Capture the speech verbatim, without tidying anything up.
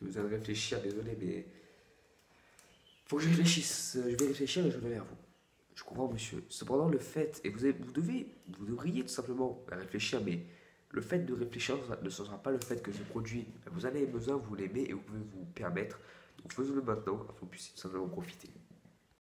J'ai besoin de réfléchir, désolé, mais faut que je réfléchisse. Je vais réfléchir et je reviens vers vous. Je comprends, monsieur. Cependant, le fait, et vous, avez- vous devez, vous devriez tout simplement réfléchir, mais le fait de réfléchir ne sera pas le fait que ce produit, vous en avez besoin, vous l'aimez et vous pouvez vous permettre. Donc faisons-le maintenant, afin que vous puissiez tout simplement profiter.